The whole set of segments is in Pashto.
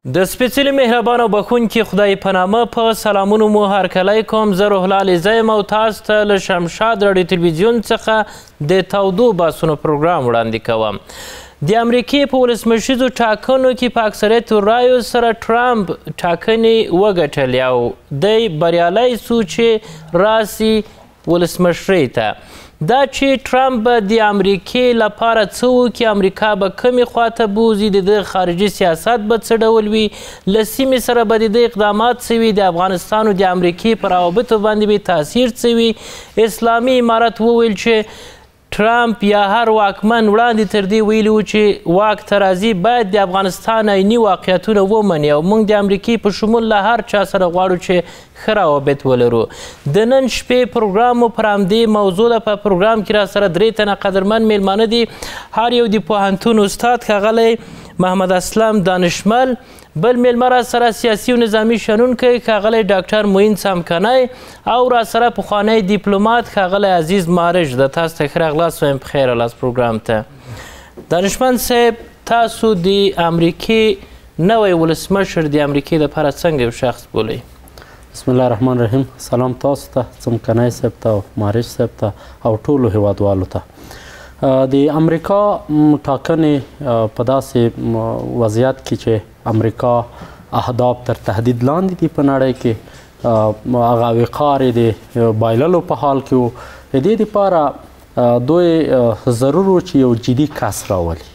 د سپېڅلي مهربان او بخښونکي خدای په نامه په سلامونو مو هرکلی کوم. زه روح الله علیزی یم او تاسو ته له شمشاد راډیو تلویزیون څخه د تودو بحثونو پروګرام وړاندې کوم. د امریکې په ولسمشریزو ټاکنو کې په اکثریت رایو سره ټرمپ ټاکنې وګټلې او دی بریالی سو چې راسي ولسمشرۍ ته. دا چې ټرمپ به د امریکې لپاره څه وکړي، امریکا به کومې خواته بوځي، د ده خارجي سیاست به څه ډول وي، له سیمې سره به د ده اقدامات څه وي، د افغانستان او د امریکې په روابطو باندې به تاثیر څه وي. اسلامي امارت وویل چې ټرمپ یا هر واکمن وړاندې تر دې ویلي و چې واک ته راځي باید د افغانستان عیني واقعیتونه ومني او موږ د امریکې په شمول له هر چا سره غواړو چې ښه روابط ولرو. د نن شپې پروګرام مو پر همدې موضوع ده. په پروګرام کې را سره 3 تنه قدرمن میلمانه دي. هر یو د پوهنتون استاد ښاغلی محمد اسلم دانشمل، بل میلمه را سره سیاسي و نظامي شنونکی ښاغلی ډاکټر معین څمکنی او را سره پخوانی دیپلومات ښاغلی عزیز مارج ده. تاسو ته ښه راغلاست وایم په خیر راغلاست پروګرام ته. دانشمند صاحب، تاسو د امریکې نوی ولسمشر د امریکې دپاره څنګه یو شخص بولئ؟ بسم الله الرحمن الرحیم. سلام تاسو ته، څمکنی صاحب ته او مارج صاحب ته او ټولو هیوادوالو ته. د امریکا ټاکنې په داسې وضعیت کې چې امریکا اهداف تر تهدید لاندې دي په نړۍ کې، هغه وقار یې د بایللو په حال کې و. د دې دپاره دوی ضرور و چې یو جدي کس راولي،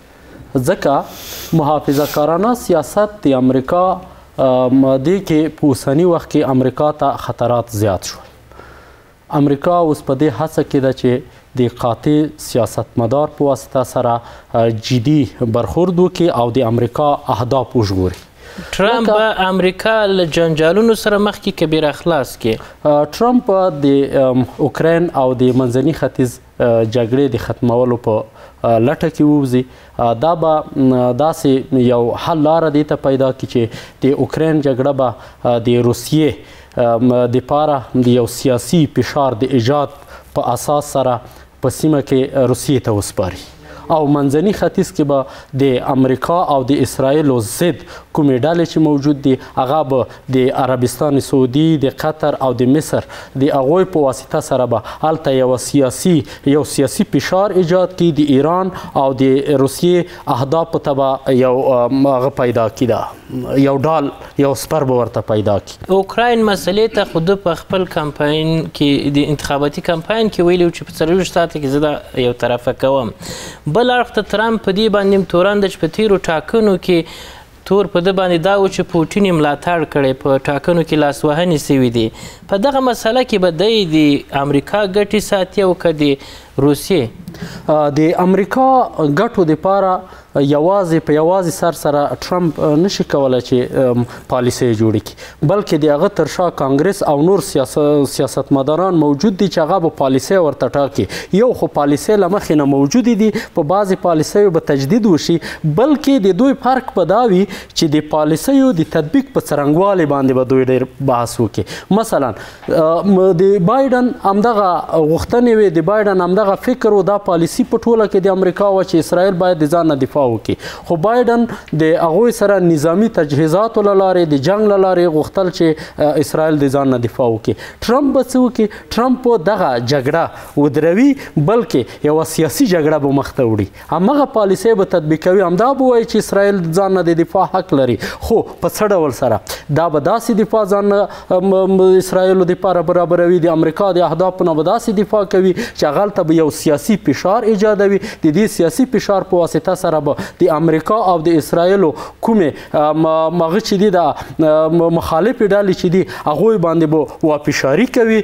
ځکه محافظه کارانه سیاست د امریکا دې کې په اوسني وخت کې امریکا ته خطرات زیات شول. امریکا اوس په دې هڅه کې ده چې د قاطع سیاستمدار په واسطه سره جدي برخورد وکړي او د امریکا اهداف وژغوري. ټرمپ به امریکا له جنجالونو سره مخ کې کبیره خلاص کړي. ټرمپ د اوکراین او د منځني ختیځ جګړې د ختمولو په لټه کې ووځي. دا به داسې یو حل لاره دې ته پیدا کړي چې د اوکراین جګړه به د روسیې دپاره د یو سیاسي فشار د ایجاد په اساس سره په سیمه کې روسیې ته وسپاري او منځني ختیځ کې به د امریکا او د اسرائیلو ضد کومې ډلې چې موجود دي هغه به د عربستان سعودي، د قطر او د مصر د هغوی په واسطه سره به هلته یو سیاسي فشار ایجاد کړي، د ایران او د روسیې اهدافو ته به یو هغه پیدا کړي، یو ډال یو سپر به ورته پیدا کړي. اوکراین مسلې ته خو ده په خپل کمپاین کې د انتخاباتي کمپاین کې ویلي و چې په 40 ساعته کې زه دا یو طرفه کوم. بل اړخ ته ټرمپ په دې باندې تورن ده چې په تیرو ټاکنو کې تور په ده باندې دا و چې پوټین یې ملاتړ کړی، په ټاکنو کې لاسوهنې سوي دي. په دغه مسله کې به دی د امریکا ګټې ساتي او که د روسیې؟ د امریکا ګټو دپاره یوازې سر سره ټرمپ نشي کولی چې پالیسۍ جوړې کړي، بلکې د هغه تر شا کانګرس او نور سیاستمداران موجود دي چې هغه به پالیسۍ ورته ټاکي. یو خو پالیسۍ له مخې نه موجودې دي، په بعضې پالیسیو به تجدید وشي، بلکې د دوی فرق به دا وي چې د پالیسیو د تطبیق په څرنګوالي باندې به دوی ډېر بحث وکړي. مثلا د بایډن همدغه غوښتنې وې، د بایډن همدغه فکر و، دا پالیسي په ټوله کې د امریکا وه چې اسرائیل باید د ځان نه دفاع وکړي. خو بایډن د هغوی سره نظامي تجهیزاتو له لارې د جنګ له لارې غوښتل چې اسرائیل د ځان نه دفاع وکړي. ټرمپ به څه وکړي؟ ټرمپ به دغه جګړه ودروي، بلکې یوه سیاسي جګړه به مخته وړي، همغه پالیسۍ به تطبیقوي، همدا به وایي چې اسرائیل ځان نه د دفاع حق لري. خو په څه ډول سره؟ دا به داسې دفاع ځان نه اسرائیلو دپاره برابروي، د امریکا د اهدافو نه به داسې دفاع کوي چې هغلته به یو سیاسي فشار ایجادوي. د دې سیاسي فشار په واسطه سره به د امریکا او د اسرائیلو کومې هغه چې دي د مخالفې ډلې چې دي هغوی باندې به واپشاري کوي،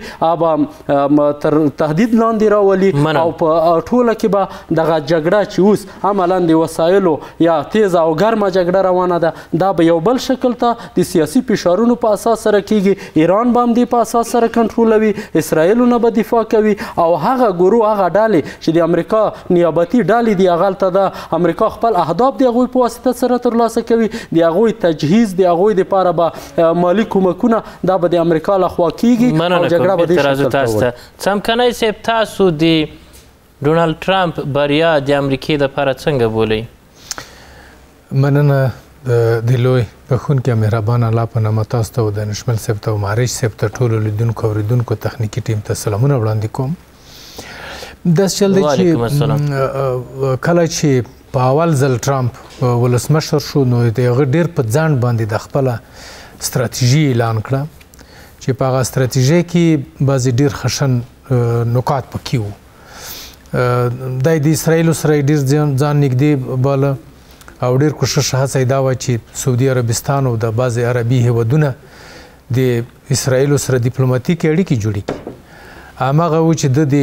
به تر تهدید لاندې راولي او په ټوله کې به دغه جګړه چې اوس عملا د وسایلو یا تیزه او ګرمه جګړه روانه ده، دا به یو بل شکل ته د سیاسي فشارونو په اساس سره کیږي. ایران به هم دې په اساس سره کنټرولوي، اسرائیلونه به دفاع کوي او هغه ګروه هغه ډلې چې د امریکا نیابتي ډلې دي هغلته د امریکا خپل اهداف د هغوی په واسطه سره ترلاسه کوي، د هغوی تجهیز د هغوی دپاره به مالي کومکونه دا به د امریکا لخوا کیږي او جګړه به دې شکل ته وایي. څمکنی صاحب، تاسو د ډونالډ ټرمپ بریا د امریکې دپاره څنګه بولئ؟ مننه د لوی بخونکي مهربان الله په نامه تاسو ته د نشمل صاحب ته او مارش صاحب ته ټولو لیدونکو اوریدونکو تخنیکي ټیم ته سلامونه وړاندې کوم. داسې چل دی چې کله چې په اول ځل ټرمپ ولسمشر شو نو د هغه ډېر په ځان باندې د خپله ستراتیژي اعلان کړه چې په هغه ستراتیژۍ کې بعضې ډېر خشن نکات پکې وو. دی د اسرائیلو سره یې ډېر ځان نږدې باله او ډېر کوشش هڅه یې دا وه چې سعودي عربستان او د بعضې عربي هیوادونه د اسرائیلو سره ډیپلوماتیکې اړیکې جوړې کړي. هماغه و چې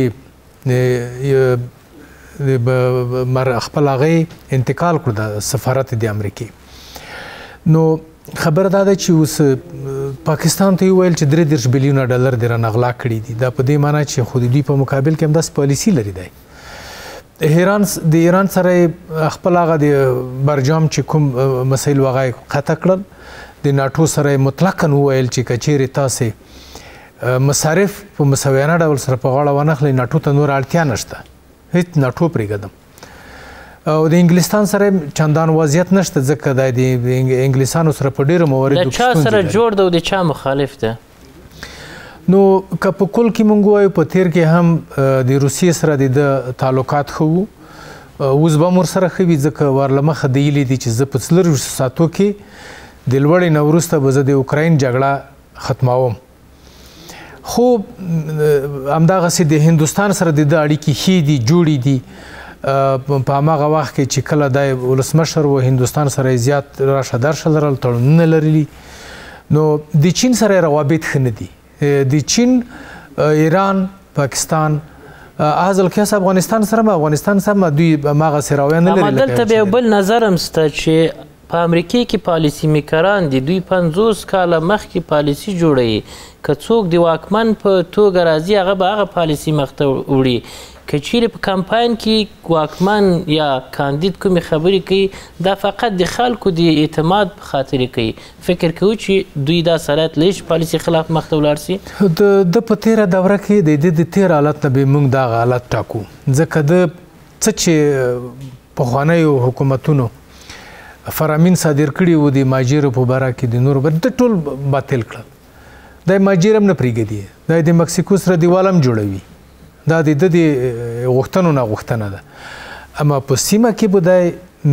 خپل هغه انتقال کړو د سفارت د امریکې. نو خبره دا ده چې اوس پاکستان ته یې وویل چې 33 بلیونه ډالر دې رانه غلا کړي دي. دا په دې معنی چې خو د دوی په مقابل کې همداسې پالیسي لري. دی د ایران سره خپل هغه د برجام چې کوم مسایل هغه قطع کړل. د ناټو سره مطلقاً وویل چې که چیرې تاسې مصارف په مساویانه ډول سره په غاړه ونخلئ ناټو ته نور اړتیا نشته، هیڅ ناټو پرېږدم. او د انګلستان سره چندان وضعیت نشته ځکه دا د انګلیسانو سره په ډېرو مواردو د چا سره جوړ ده او د چا مخالف ده؟ نو که په کل کې مونږ ووایو په تیر کې هم د روسیې سره د تعلقات ښه وو، اوس به هم ورسره ښه وي ځکه ورله مخه دی ویلي دي چې زه په 24 ساعتو کې د لوړې نه وروسته به زه د اوکراین جګړه ختموم. خو همدغسې د هندوستان سره د ده اړیکې ښې دي، جوړې دي. په هماغه وخت کې چې کله دا ولسمشر و هندوستان سره یې زیات راشه درشه لرل، تړونونه لرلي. نو د چین سره یې روابط ښه نه دي. د چین، ایران، پاکستان، هاذا القیاس افغانستان سره دوی هماغسې رویه نه لري. دلته بیا بل نظر هم شته چې په امریکې کې پالیسي میکران دي، دوی 50 کاله مخکې پالیسي جوړوي. که څوک د واکمن په توګه راځي هغه به هغه پالیسي مخته وړي. که چیرې په کمپاین کې واکمن یا کاندید کومې خبرې کوي دا فقط د خلکو د اعتماد په خاطر کوي. فکر کوو چې دوی دا صلاحیت لري چې پالیسي خلاف مخته ولاړ شي؟ د په تېره دوره کې د تېر حالت نه به موږ دغه حالت ټاکو ځکه د څه چې پخوانیو حکومتونو فرامین صادر کړي وو د مهاجرو په باره کې د نورو د ټول باطل کړل. دا مهاجر هم نه پرېږدي، دا د مکسیکو سره دیوال هم جوړوي. دا د غوښتنو نه غوښتنه ده. اما په سیمه کې به دا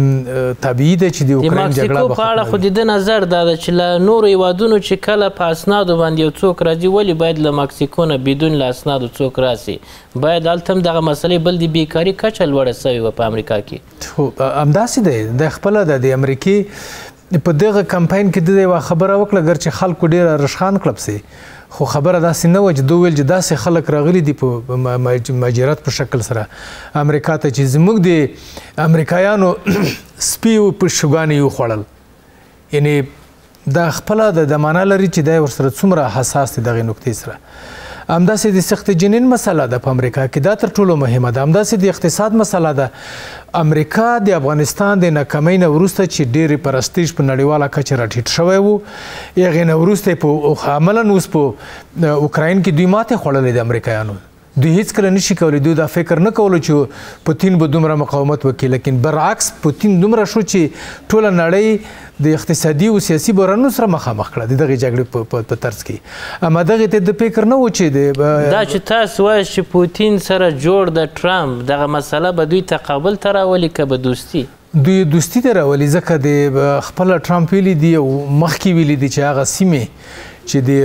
طبیعي ده چې د اوکراین جګړه به د مکسیکو په اړه خو د ده نظر دا ده چې له نورو هیوادونو چې کله په اسنادو باندې یو څوک راځي ولې باید له مکسیکو نه بدون له اسنادو څوک راسي؟ باید هلته هم دغه مسلې بل د بیکاري کچه لوړه سوې وه په امریکا کې. همداسې دی. د خپله د امریکې په دغه کمپاین کې د یوه خبره وکړه ګرچې خلکو ډېره رشخان کړه پسې، خو خبره داسې نه وه چې دوی ویل چې داسې خلک راغلي دي په مهاجرت په شکل سره امریکا ته چې زموږ د امریکایانو سپي په شوګانې یې وخوړل. یعنې دا خپله د معنا لري چې دی ورسره څومره حساس دی دغې نکتې سره. همداسې د سخت جنین مسله ده په امریکا کې، دا تر ټولو مهمه ده. همداسې د اقتصاد مسله ده. امریکا د افغانستان د ناکامۍ نه وروسته چې ډېرې پرستیژ په نړیواله کچه راټیټ شوی و، هغې نه وروسته عملاً اوس په اوکراین کې دوی ماتې خوړلې د امریکایانو. دوی هیڅکله نشي کولی، دوی دا فکر نه کولو چې پوتین به دومره مقاومت وکړي، لیکن برعکس پوتین دومره شو چې ټوله نړۍ د اقتصادي او سیاسي بحرانونو سره مخامخ کړه د دغې جګړې په طرز کې. اما دغې ته د فکر نه و چې دا چې تاسو وایئ چې پوتین سره جوړ د ټرمپ دغه مسله به دوی تقابل ته راولي که به دوستي؟ دوی دوستي ته راولي ځکه د خپله ټرمپ ویلي دي او مخکې ویلي دي چې هغه سیمې چې د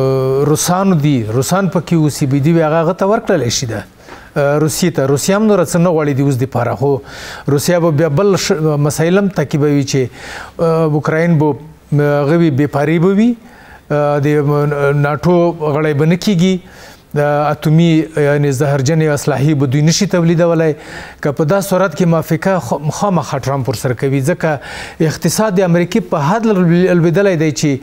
روسانو دي، روسان پکې اوسېږي، دوی هغه ته ورکړلی شي ده روسیې ته. روسیه هم نوره څه نه غواړي د اوس دپاره، خو روسیه به بیا بل مسایل هم تعقیبوي چې اوکراین به هغه وي بېپاري به وي، د ناټو غړی به نه کېږي، اتومي یعنې زهرجنې اسلحې به دوی نشي تولیدولی. که په دا صورت کې موافقه خامخا ټرمپ ورسره کوي ځکه اقتصاد د امریکې په حد لوېدلی دی چې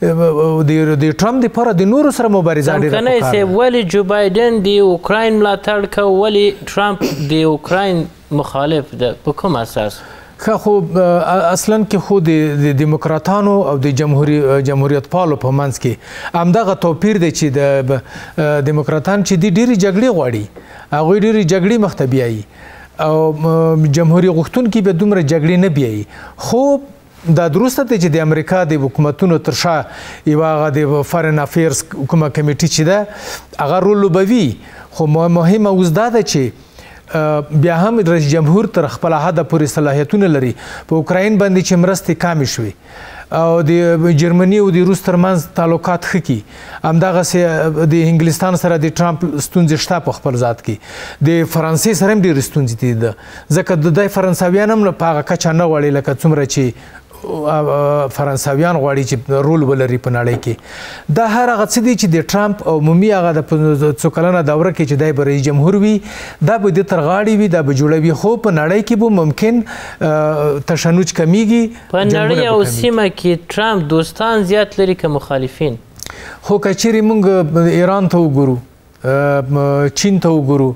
د ټرمپ دپاره د نورو سره مبارزه ډېره څمکنی صاحب ولې جو بایډن د اوکراین ملاتړ که ولې ټرمپ د اوکراین مخالف ده؟ په کوم اساس؟ خو اصلا کې خو د دیموکراتانو او د جمهوریت پالو په منځ کې همدغه توپیر دی چې د دیموکراتان چې دي ډېرې جګړې غواړي، هغوی ډېرې جګړې مخ ته بیایي او جمهوري غوښتونکي به دومره جګړې نه بیایي. خو دا درسته دی چې د امریکا د حکومتونو تر شا یوه هغه د فارن افیرز کومه کمیټي چې ده هغه رول لوبوي خو مهمه اوس دا ده چې بیا هم رئیس جمهور تر خپل حده پورې صلاحیتونه لري په اوکراین باندې چې مرستې کمې شوې او د جرمني او د روس ترمنځ تعلقات ښه کړي همدغسې د انګلستان سره د ټرمپ ستونزې شته په خپل ذات کې د فرانسې سره هم ډېرې ستونزې دي ده ځکه د دی فرانسویان هم په هغه کچه نه غواړي لکه څومره چې فرانسویان غواړي چې رول ولري په نړۍ کې دا هر هغه څه دي چې د ټرمپ عمومي هغه د څو کلنه دوره کې چې دی به رئیس جمهور وي دا به د تر غاړې وي دا به جوړوي خو په نړۍ کې به ممکن تشنج کمیږي په نړۍ او سیمه کې ټرمپ دوستان زیات لري که مخالفین خو که چیرې موږ ایران ته وګورو چین ته وګورو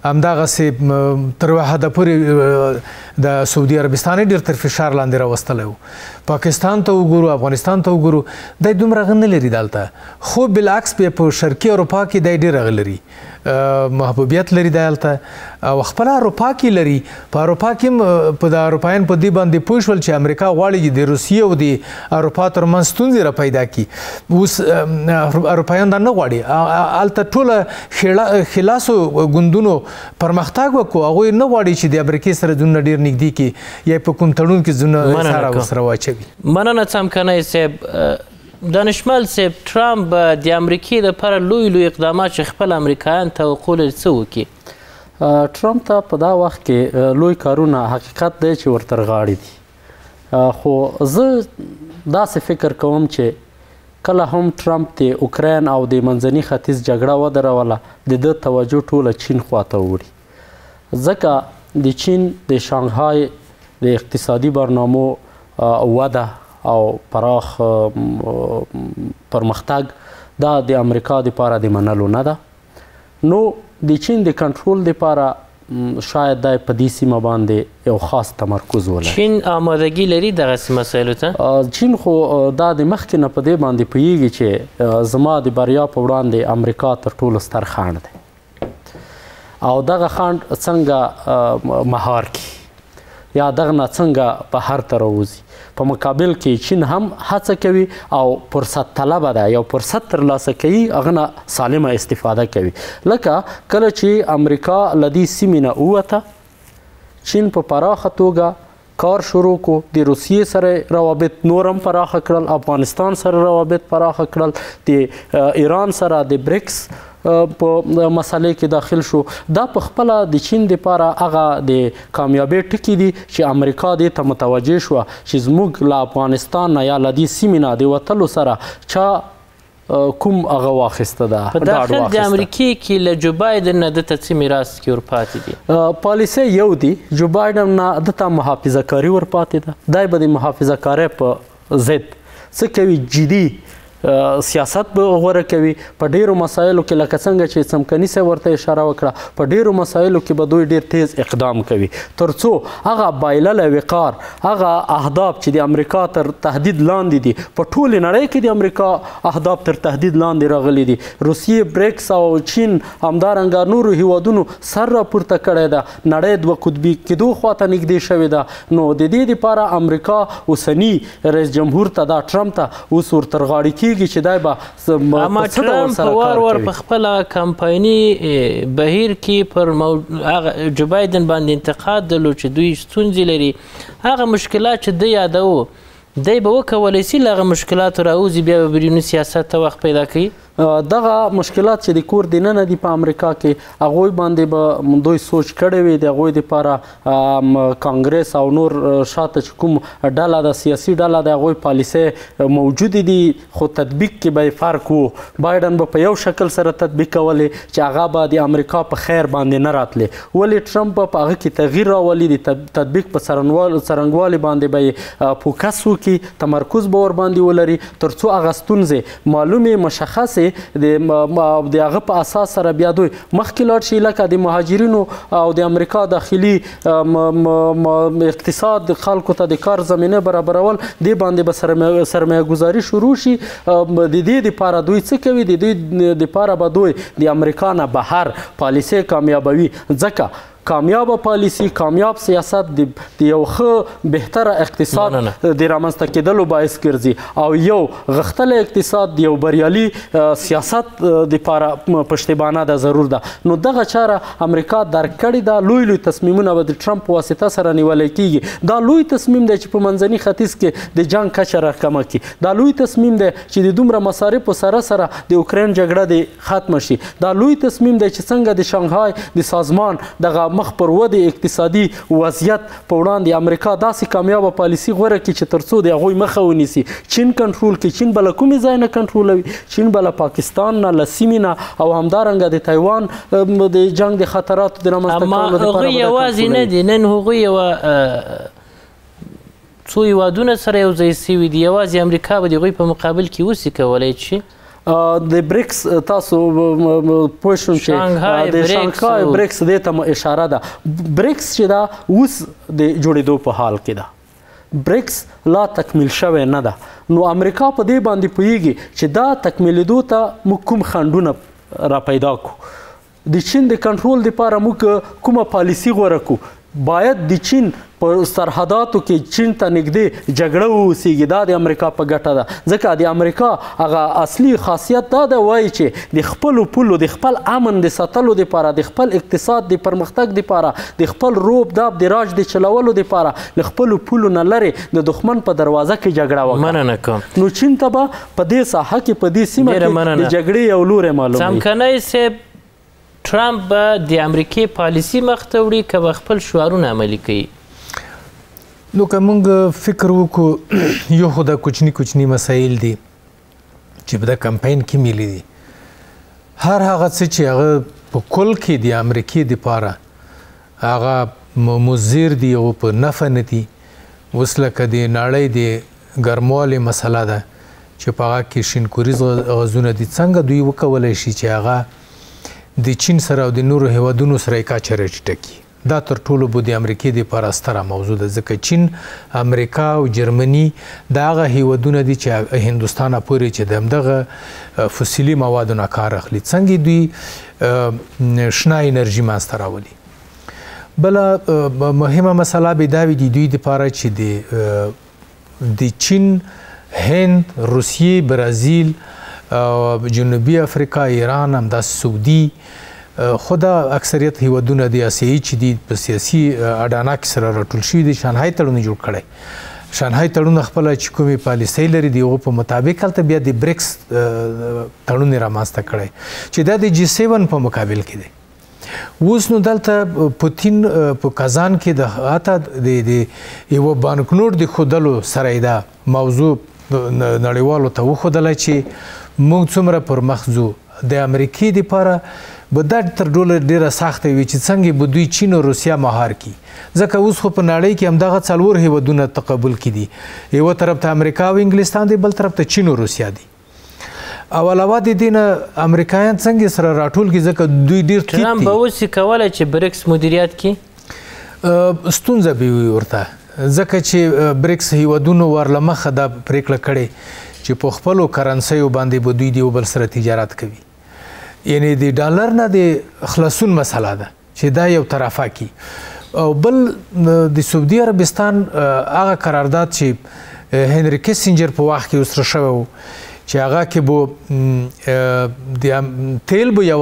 همدغسې تر حده پورې د سعودي عربستان ډېر تر فشار لاندې راوستلی و پاکستان ته وګورو افغانستان ته وګورو دی دومره هغه نه لري دلته خو بالعکس بیا په شرقي اروپا کې دی ډېر هغه لري محبوبیت لري دی هلته او خپله اروپا کې لري په اروپا کې هم په د اروپایان په دې باندې پوه شول چې امریکا غواړي چې د روسیې او د اروپا ترمنځ ستونزې را پیدا کړي اوس اروپایان دا نه غواړي هلته ټوله خلاصو ګوندونو پرمختګ وکړو هغوی نه غواړي چې د امریکې سره ځونونه ډېر نږدې کړي یا په کوم تړون کې ځونه سره ورسره واچوي مننه څمکنی صاحب دانشمل صاحب ټرمپ به د امریکې دپاره لوی اقدامات چې خپل امریکایان توقع لري څه وکړي ټرمپ ته په دا وخت کې لوی کارونه حقیقت دی چې ورته غاړې دي خو زه داسې فکر کوم چې کله هم ټرمپ د اوکراین او د منځني ختیځ جګړه ودروله د ده توجه ټوله چین خواته وړي ځکه د چین د شانګهای د اقتصادي برنامو وده او پراخ پرمختګ دا د امریکا دپاره د منلو نه ده نو د چین د کنټرول دپاره شاید دی په دې سیمه باندې یو خاص تمرکز ولري چین آمادګي لري دغسې مسایلو ته چین خو دا د مخکې نه په دې باندې پوهیږي چې زما د بریا په وړاندې امریکا تر ټولو ستر خنډ دی او دغه خنډ څنګه مهار کړي یا دغه نه څنګه بهر ته راوځي په مقابل کې چین هم هڅه کوي او فرصت طلبه ده یو فرصت ترلاسه کوي هغه نه سالمه استفاده کوي لکه کله چې امریکا له دې سیمې نه ووته چین په پراخه توګه کار شروع کو د روسیې سره روابط نور هم پراخه کړل افغانستان سره روابط پراخه کړل د ایران سره د بریکس په مسئلې کې داخل شو دا په خپله د چین دپاره هغه د کامیابۍ ټکي دي چې امریکا دې ته متوجه شوه چې زموږ له افغانستان نه یا له دې سیمې نه د وتلو سره چا کوم هغه واخیسته ده په داخل د امریکې کې له جو بایدن نه دته څه میراث کې ورپاتې دي پالیسۍ یو دي جو بایدن نه دته محافظه کاري ورپاتې ده دی به د محافظه کارۍ په ضد څه کوي جدي سیاست به غوره کوي په ډیرو مسایلو کې لکه څنګه چې څمکني صاحب ورته اشاره وکړه په ډیرو مسایلو کې به دوی ډیر تیز اقدام کوي تر څو هغه بایلله وقار هغه اهداف چې د امریکا تر تهدید لاندې دي په ټولې نړۍ کې د امریکا اهداف تر تهدید لاندې راغلي دي روسیې بریکس او چین همدارنګه نورو هیوادونو سر راپورته کړی ده نړۍ دوه قطبي کېدو خواته نږدې شوې ده نو د دې دپاره امریکا اوسني رئیس جمهور ته دا ټرمپ ته اوس ورتر غاړې کېږي چې دی به اما ټرمپ وار په خپله کمپایني بهیر کې پر جو بایدن باندې انتقاد درلود چې دوی ستونزې لري هغه مشکلات چې ده یادوه دی به وکولی سي له هغه مشکلاتو راوځي بیا به بیروني سیاست ته وخت پیدا کوي دغه مشکلات چې د کور دننه دي په امریکا کې هغوی باندې به دوی سوچ کړی وي د هغوی دپاره کانګرس او نور شاته چې کوم ډله ده سیاسي ډله ده هغوی پالیسۍ موجودې دي خو تطبیق کې به یې فرق و بایډن به په یو شکل سره تطبیق کولې چې هغه به د امریکا په خیر باندې نه راتلې ولې ټرمپ به په هغه کې تغییر راولي د تطبیق په څرنګوالي باندې به یې فوکس وکړي تمرکز به ورباندې ولري تر څو هغه ستونزې معلومې مشخصې د هغه په اساس سره بیا دوی مخکې لاړ شي لکه د مهاجرینو او د امریکا داخلي اقتصاد خلکو ته د کار زمینه برابرول دې باندې به سرمایه ګذاري شروع شي د دې دپاره دوی څه کوي د دې دپاره به دوی د امریکا نه بهر پالیسۍ کامیابوي ځکه کامیابه پالیسي کامیاب سیاست د یو ښه بهتره اقتصاد د رامنځته کېدلو باعث ګرځي او یو غښتلی اقتصاد د یو بریالي سیاست دپاره پشتیبانه ده ضرور ده. نو دغه چاره امریکا درک کړې ده. لوی لوی تصمیمونه به د ټرمپ په واسطه سره نیولی کېږي. دا لوی تصمیم دی چې په منځني ختیځ کې د جنګ کچه راکمه کړي. دا لوی تصمیم دی چې د دومره مصارفو سره سره د اوکراین جګړه دې ختمه شي. دا لوی تصمیم دی چې څنګه د شانګهای د سازمان دغه مخ پر ودې اقتصادي وضعیت په وړاندې امریکا داسې کامیابه پالیسي غوره کړي چې تر څو د هغوی مخه ونیسي. چین کنټرول کړي. چین به له کومې ځای نه کنټرولوي؟ چین به له پاکستان نه، له سیمې نه او همدارنګه د تایوان د جنګ د خطراتو د رامنځته کولو لپاره هغوی یوازې نه دي. نن هغوی یوه څو هیوادونه سره یو ځای سوي دي. یوازې امریکا به د هغوی په مقابل کې اوسي کولی شي. د بریکس تاسو پوه شوم چې د شانګهای بریکس دې ته اشاره ده. بریکس چې دا اوس د جوړېدو په حال کې ده. بریکس لا تکمیل شوی نه ده. نو امریکا په دې باندې پوهیږي چې دا تکمیلېدو ته موږ کوم خنډونه را پیدا کړو. د چین د کنټرول دپاره موږ کومه پالیسي غوره کړو. باید د چین په سرحداتو کې چین ته نږدې جګړه واوسیږي. دا د امریکا په ګټه ده. ځکه د امریکا هغه اصلي خاصیت دا ده وایي چې د خپلو پولو د خپل امن د ساتلو دپاره، د خپل اقتصاد د پرمختګ دپاره، د خپل روب داب د راج د چلولو دپاره له خپلو پولو نه لرې د دښمن په دروازه کې جګړه وکړه. مننه کوم. نو چین ته به په دې ساحه کې په دې سیمه کې د جګړې یو لوری معلوم وي. څمکنی صاحب، ټرمپ به د امریکې پالیسي مخته وړي که به خپل شعارونه عملي کوي؟ نو که موږ فکر وکړو یو خو دا کوچني کوچني مسایل دي چې په دا کمپاین کې میلي دي. هر هغه څه چې هغه په کل کې د امریکې دپاره هغه مضر دي او په نفع نه دي. اوس لکه د نړۍ د ګرموالي مسله ده چې په هغه کې شینکوریز غازونه دي. څنګه دوی وکولی شي چې هغه د چین سره او د نورو هیوادونو سره یې کچه راټیټه کړي؟ دا تر ټولو به د امریکې دپاره ستره موضوع ده. ځکه چین، امریکا او جرمني دا هغه هیوادونه دي چې هندوستانه پورې چې د همدغه فسیلي موادو نه کار اخلي. څنګه دوی شنه انرژي منځته راولي؟ بله مهمه مسله به دا وي د دوی دپاره چې د چین، هند، روسیې، برازیل، جنوبي افریقا، ایران، همداسې سعودي، خو دا اکثریت هیوادونه د آسیایي چې دي په سیاسي اډانه کې سره راټول شوي دي. شانګهای تړون یې جوړ کړی. شانګهای تړون خپله چې کومې پالیسۍ لري د هغو په مطابق هلته بیا د بریکس تړون یې رامنځته کړی چې دا د G7 په مقابل کې دی. اوس نو دلته پوتین په کازان کې د حتی د یوه بانکنوټ د ښودلو سره یې دا موضوع نړیوالو ته وښودله چې موږ څومره پر مخ ځو. د امریکې دپاره به دا تر ټولو ډېره سخته وي چې څنګه به دوی چین او روسیه مهار کړي. ځکه اوس خو په نړۍ کې همدغه 4 هیوادونه تقبل کړي دي. یوه طرف ته امریکا او انګلستان دی، بل طرف ته چین او روسیه دي. او علاوه د دې نه امریکایان څنګه سره راټول کړي ځکه دوی ډېر ټیټ دي. ټرمپ به اوسې کولی چې بریکس مدیریت کړي؟ ستونزه به وي ورته، ځکه چې بریکس هیوادونو ورله مخه دا پرېکړه کړې چې په خپلو کرنسیو باندې به دوی د یو بل سره تجارت کوي. یعنی د ډالر نه د خلاصون مسله ده چې دا یو طرفه کی. او بل د سعودي عربستان هغه قرارداد چې هنری کیسنجر په وخت کې وسره شوی و چې هغه کې به د تیل به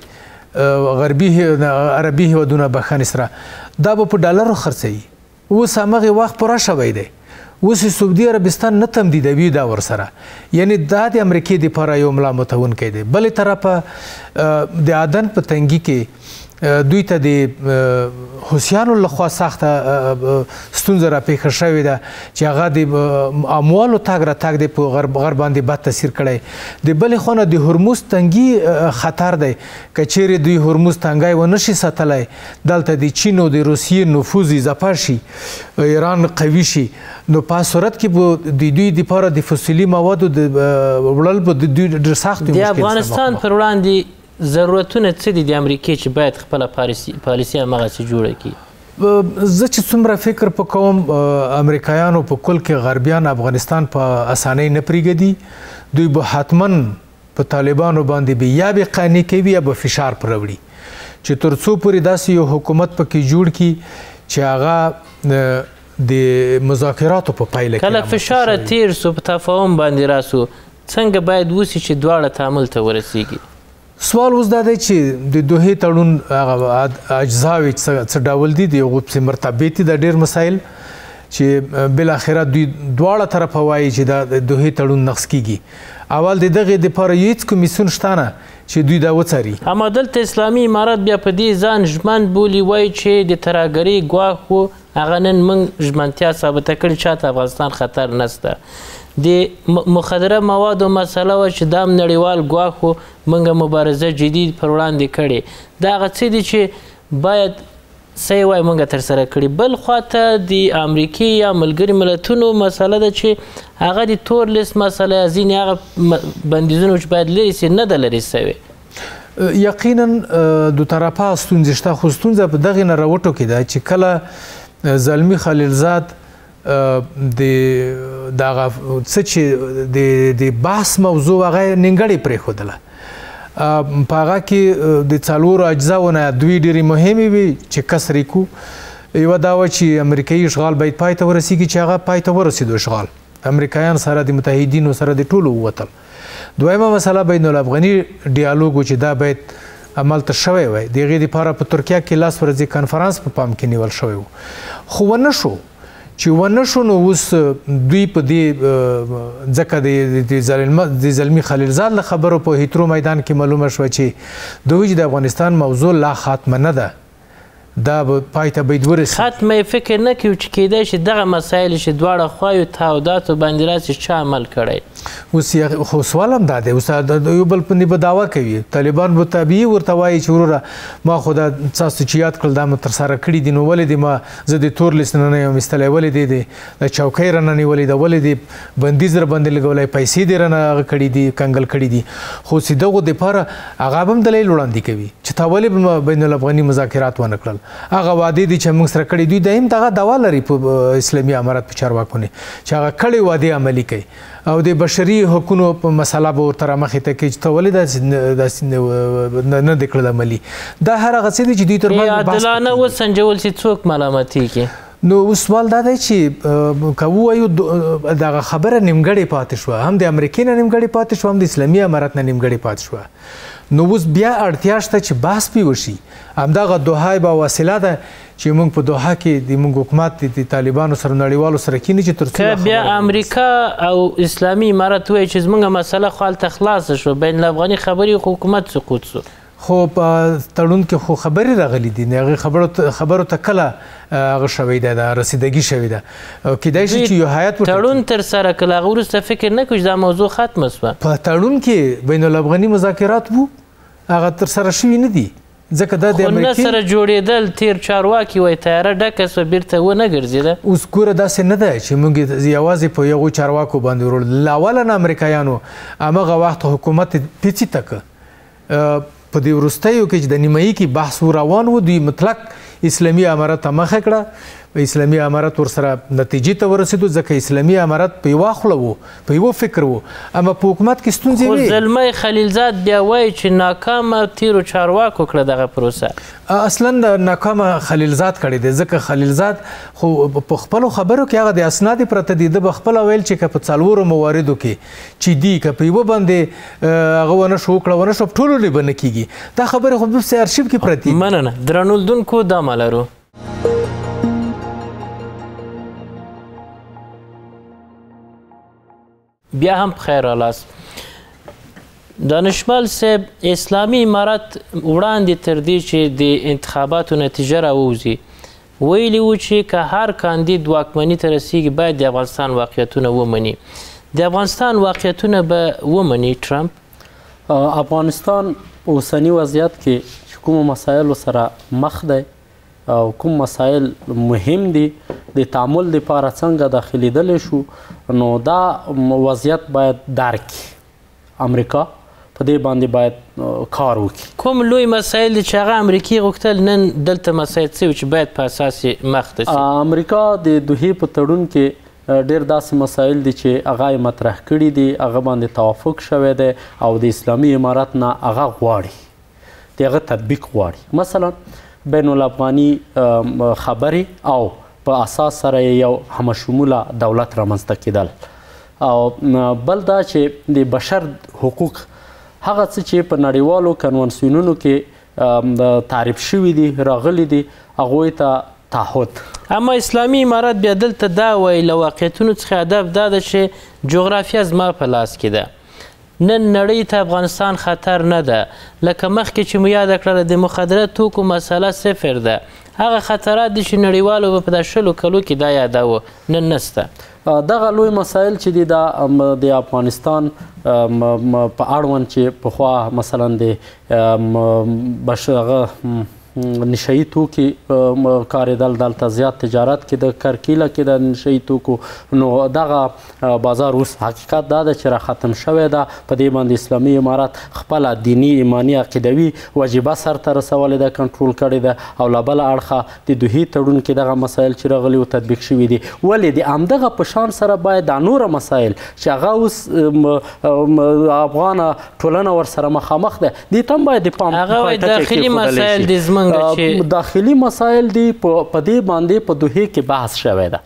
یوازې عربي هیوادونه بخښنې سره دا به په ډالرو خرڅوي. اوس همغې وخت پوره شوی دی. اوس سعودي عربستان نه تمدیدوي دا ورسره. یعنی دا د امریکې دپاره یو ملا متونکی دی. بلې طرفه د عدن په تنګي کې دوی ته د حوثیانو لخوا سخته ستونزه راپېښه شوې ده چې هغه د اموالو تګ راتګ دی په غرب باندې بد تاثیر کړی. د بلې خوا نه د هرمز تنګي خطر دی. که چیرې دوی هرمز تنګی ونه شي ساتلی، دلته د چین او د روسیې نفوذ اضافه شي، ایران قوي شي، نو په صورت کې به د دوی دپاره د فسیلي موادو وړل به د دوی ډېر سخت مشکل. د افغانستان پر وړاندې ضرورتونه څه دي د امریکې چې باید خپله پالیسي همغسې جوړه کړي؟ زه چې څومره فکر په کوم امریکایانو په کل کې غربیان افغانستان په اسانۍ نه پرېږدي. دوی به حتما په طالبانو باندې به یا به قانع کوي یا به فشار پر راوړي. چې تر څو پورې داسې یو حکومت پکې جوړ کړي چې هغه د مذاکراتو په پایله کې کله فشار تیر سو په تفاهم باندې راسو څنګه باید وسی چې دواړه تعامل ته ورسیږي سوال اوس دا دی چې د دوحې تړون هغه اجزاوې څه ډول دي د هغو پسې مرتبط دي د ډېر مسایل چې بالاخره دوی دواړه طرفه وایي چې دا د دوحې تړون نقض کیږي اول د دغې دپاره هېڅ کمیسیون شته نه چې دوی دا وڅاري اما دلته اسلامي امارت بیا په دې ځان ژمن بولي وایي چې د ترهګرۍ ګواښ و هغه نن موږ ژمنتیا ثابته کړې چاته افغانستان خطر نسته د مخدره موادو مسله وه چې دا هم نړیوال ګواښ و موږ مبارزه جدي پر وړاندې کړې دا هغه څه دي چې باید څه یې وایي موږ ترسره کړي بل خواته د امریکې یا ملګري ملتونو مسله ده چې هغه د تور لیست مسله یا ځینې هغه بندیزونه چې باید لرې سي نه ده لرې سوې یقینا دو طرفه ستونزې شته خو ستونزه په دغې نه راوټوکې ده چې کله زلمی خلیلزاد د دغه څه چې د بحث موضوع هغه نیمګړې پرېښودله په هغه کې د څلورو اجزاو نه دوی ډېرې مهمې وي چې کسر یې کړو یوه دا وه چې امریکایي اشغال باید پای ته ورسیږي چې هغه پای ته ورسېدو اشغال امریکایان سره د متحدینو سره د ټولو ووتل دویمه مسله بین الافغاني ډیالوګ چې دا باید عملته شوی وای د هغې دپاره په ترکیه کې لاس ورځې کنفرانس په پام کې نیول شوی و خو ونه شو چې ونه شو نو اوس دوی په دې ځکه د زلمي خلیلزاد له خبرو په هیترو میدان کې معلومه شوه چې دوی د افغانستان موضوع لا خاتمه نه ده دا به پای ته باید ورسي ختمه یې فکر نه کوي چې کیدای شي دغه مسایل چې دواړه خواوې تعهداتو باندې راسي چا عمل کړی اوس خو سوال هم دا دی اوس یو بل باندې به دعوه کوي طالبان به طبیعي ورته وایي چې وروره ما خو دا څاسو چې یاد کړل دا مې ترسره کړي دي نو ولې دې ما زه د تور لیست نه یم ایستلی ولې دې د چوکۍ رانه نیولې ده ولې دې بندیز راباندې لګولی پیسې دې رانه هغه کړي دي کنګل کړي دي خو چې دغو دپاره هغه به هم دلیل وړاندې کوي چې تا ولې بین الافغاني مذاکرات ونه کړل هغه وعدې دي چې موږ سره کړي دوی د هم دغه دعوا لري په اسلامي امارت په چارواکو نه چې هغه کړې وعدې عملي کوي او د بشري حقوقو په مسله به ورته رامخې ته کوي چې ته ولې داسې نه دې کړل عملي دا هر هغه څه دي چې دوی ترمنځ عادلانه وسنجول چې څوک ملامتېږي نو اوس سوال دا دی چې که ووایو دغه خبره نیمګړې پاتې شوه هم د امریکې نه نیمګړې پاتې شوه هم د اسلامي امارت نه نیمګړې پاتې شوه نو اوس بیا اړتیا شته چې بحث پې وشي همدغه دوحه به وسیله ده چې موږ په دوحه کې د موږ حکومت د طالبانو سره نړیوالو سره کینی چې تر څو بیا امریکا او اسلامي امارت وایي چې زموږ مسله خو هلته خلاصه شوه بین الافغاني خبرې حکومت سقوط سو خو په تړون کې خو خبرې راغلي دي هغې خبرو ته کله هغه شوی ده د رسیدګي شوې ده کیدای شي چې یو هیات تړون ترسره کړل هغه وروسته فکر نه کوي چې دا موضوع ختمه شوه په تړون کې بین الافغاني مذاکرات وو هغه ترسره شوي نه دي ځکه دا د امریکې خو نه سره جوړېدل تیر چارواکي وایي تیاره ډکه سوه بیرته ونه ګرځېده اوس ګوره داسې نه ده چې موږ یوازې په یغو چارواکو باندې ورول له اوله نه امریکایانو همغه وخت حکومت پیڅې ته که په دې وروستیو کې چې د نیمایي کې بحث روان و دوی مطلق اسلامي امارت ته مخه کړه اسلامي امارت ورسره نتیجې ته ورسېدو ځکه اسلامي امارت په یوه خوله و په یوه فکر و اما په حکومت کې ستونزې وې خو زلمی خلیلزاد بیا وایي چې ناکامه تیرو چارواکو کړه دغه پروسه اصلا ناکامه خلیلزاد کړی دی ځکه خلیلزاد خو په خپلو خبرو کې هغه د اسناد پرته دي ده به خپله ویل چې که په څلورو مواردو کې چې دي که په یوه باندې هغه ونه شو وکړه ونه شو ټولو لې به نه کېږي دا خبرې خو په ارشیف کې پرتې دي مننه درنو لیدونکو دا لرو بیا هم بخیر رالاست دانشمل صاحب اسلامي امارت وړاندې تر دې چې د انتخاباتو نتیجه راووځي ویلي و چې که هر کاندید واکمني ته رسیږي باید د افغانستان واقعیتونه ومني د افغانستان واقعیتونه به ومني ټرمپ افغانستان په اوسني وضعیت کې چې کومو مسایلو سره مخ دی او کوم مسایل مهم دي د تعامل لپاره څنګه داخلېدلی شو نو دا وضعیت باید درک کړي امریکا په دې باندې باید کار وکړي کوم لوی مسایل دي چې هغه امریکې غوښتل نن دلته مسایل څه چې باید په اساس یې مخ ته سي امریکا د دوحې په تړون کې ډېر داسې مسایل دي چې هغه یې مطرح کړي دي هغه باندې توافق شوی دی او د اسلامي امارت نه هغه غواړي د هغه تطبیق غواړي. مثلا بین الافغاني خبرې او په اساس سره یو همشموله دولت رامنځته کېدل، او بل دا چې د بشر حقوق هغه څه چې په نړیوالو کنونسیونونو کې تعریف شوي دي راغلي دي هغوی ته تعهد. اما اسلامي امارت بیا دلته دا وایي له واقعیتونو څخه هدف دا ده چې جغرافیه زما په لاس کې ده، نن نړۍ ته افغانستان خطر نه ده، لکه مخکې چې مو یاده کړله د مخدره توکو مسله صفر ده، هغه خطرات دي چې نړیوالو به په دا 20 کلو کې دا یادوه، نن نسته. دغه لوی مسایل چې دي دا د افغانستان په اړوند چې پخوا مثلا د نشهیي توکي کارېدل، دلته زیات تجارت کې د کرکیله کې د نشهیي توکو، نو دغه بازار اوس حقیقت دا ده چې را ختم شوی ده. په دې باندې اسلامي امارت خپله دیني ایماني عقیدوي وجیبه سرته رسولې ده، کنټرول کړې ده، او له بله اړخه د دوحې تړون کې دغه مسایل چې راغلي و تطبیق شوي دي. ولې د همدغه په شان سره باید دا نوره مسایل چې هغه اوس افغانه ټولنه ورسره مخامخ ده دې ته هم باید د پام داخلي مسایل دي زموږ داخلي مسایل دي په دې باندې په دوحې کې بحث شوی ده.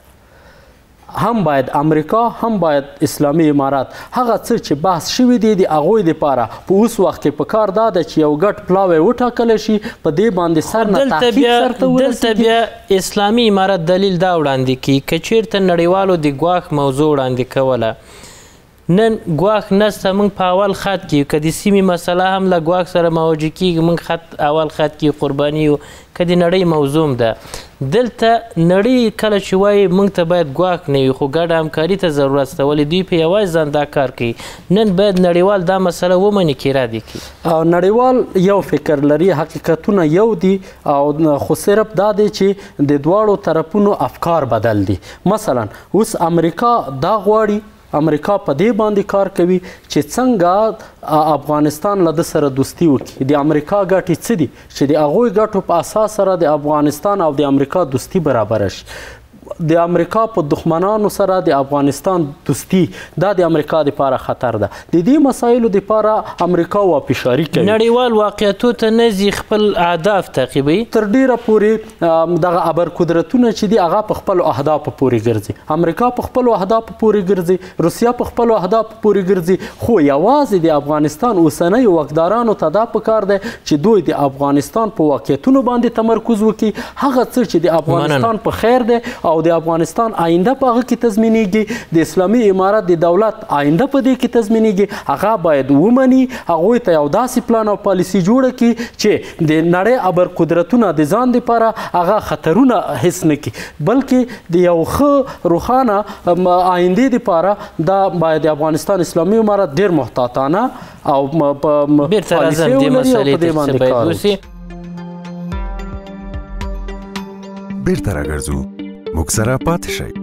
هم باید امریکا هم باید اسلامي امارات هغه څه چې بحث شوي دي د هغوی دپاره په اوس وخت کې په کار دا ده چې یو ګډ پلاوی وټاکلی شي، په دې باندې سر نه تحقیق سرته ورسېږي. دلته بیا اسلامي امارت دلیل دا وړاندې کړي که چېرته نړیوالو د ګواښ موضوع وړاندې کوله، نن ګواښ نسته، موږ په اول خط کې که د سیمې مسله هم له ګواښ سره مواجه کېږي، موږ خط اول خط کې قرباني یو که د نړۍ موضوع ده. دلته نړۍ کله چې وایي موږ ته باید ګواښ نه وي خو ګډه همکاري ته ضرورت شته، ولې دوی په یوازې ځان دا کار کوي. نن باید نړیوال دا مسله ومني که ارادې کړي. نړیوال یو فکر لري، حقیقتونه یو دي، او خو صرف دا دی چې د دواړو طرفونو افکار بدل دي. مثلا اوس امریکا دا غواړي، امریکا په دې باندې کار کوي چې څنګه افغانستان له ده سره دوستي وکړي. د امریکا ګټې څه دي چې د هغوی ګټو په اساس سره د افغانستان او د امریکا دوستي برابره شي. د امریکا په دښمنانو سره د افغانستان دوستي دا د امریکا دپاره خطر ده. د دې مسایلو دپاره امریکا واپشاري کوي، نړیوال واقعیتو ته نه ځي، خپل اهداف تعقیبوي. تر ډیره پورې دغه ابرقدرتونه چې دي هغه په خپلو اهدافو پورې ګرځي، امریکا په خپلو اهدافو پورې ګرځي، روسیه په خپلو اهدافو پورې ګرځي. خو یوازې د افغانستان اوسنیو واکدارانو ته دا پکار دی چې دوی د افغانستان په واقعیتونو باندې تمرکز وکړي، هغه څه چې د افغانستان په خیر دی او د افغانستان آینده په هغه کې تضمینېږي، د اسلامي امارت د دولت آینده په دې کې تضمینېږي، هغه باید ومني، هغوی ته یو داسې پلان او پالیسي جوړه کړي چې د نړۍ ابرقدرتونه د ځان دپاره هغه خطرونه حس نه کړي، بلکې د یو ښه روښانه آیندې دپاره دا باید د افغانستان اسلامي امارت ډېر محتاطانه او پالیسي ولري او په دې باندې کار وکړي. بیرته راګرځو، موږ سره پاتې شئ.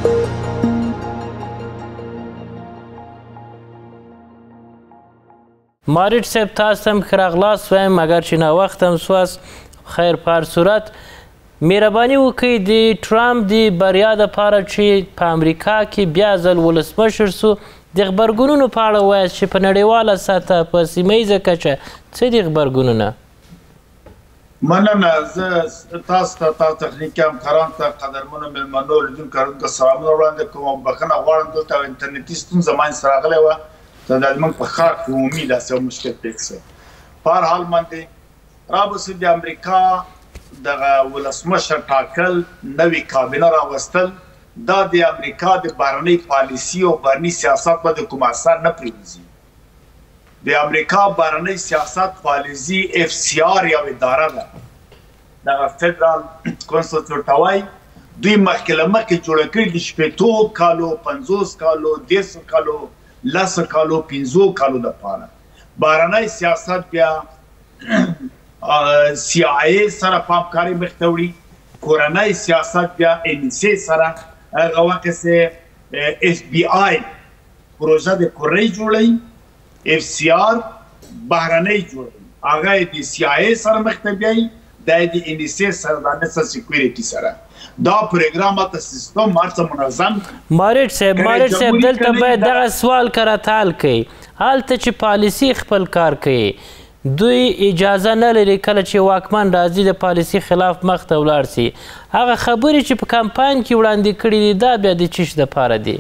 مارټ صاحب تاسو ته هم ښه راغلاست وایم، اگر چې ناوخته هم سواست، خیر په هر صورت مهرباني وکړئ د ټرمپ د بریا دپاره چې په امریکا کې بیا ځل ولسمشر سو د غبرګونونو په اړه وایاست چې په نړیواله سطحه په سیمه ییزه کچه څه دي غبرګونونه؟ مننه. زه تاسو ته تخنیکي همکارانو ته قدرمنو مېلمنو لیدونکو ته سلامونه وړاندې کوم او بخښنه غواړم دلته انټرنیټي ستونزه منځ ته راغلی وه، دا زموږ په ښار کې عمومي داسې یو مشکل پیښ شوی. په هر حال باندې رابسې د امریکا دغه ولسمشر ټاکل، نوې کابینه راوستل، دا د امریکا د بهرنۍ پالیسي او بهرني سیاست باندې کوم اثر نه پرېږدي. د امریکا بهرنۍ سیاست پالیسي FCR یو اداره ده، دغه فدرال کنسټیټیوټ ته وایي. دوی مخکې له مخکې جوړه کړې د شپېتو کالو، 50 کالو، 10 کالو، 10 کالو، 15 کالو دپاره. بهرنی سیاست بیا CIA سره په همکارۍ مخ ته وړي، کورنی سیاست بیا NSA سره، هغه وخت FBI پروژه د کورنۍ جوړوي، FCR بهرنۍ جوړوي، هغه د CIA سره مخ ته بیایي، دا د NSA سره د نیشنل سکیورټي سره. دا پروګرام ته سیستم مرسته منظم. مارټ صاحب دلته باید دغه سوال کراتال کوي، هلته چې پالیسي خپل کار کوي، دوی اجازه نه لري کله چې واکمن راځي د پالیسي خلاف مخ ته ولاړ سي. هغه خبرې چې په کمپاین کې وړاندې کړي دي دا بیا د چیش دپاره دي؟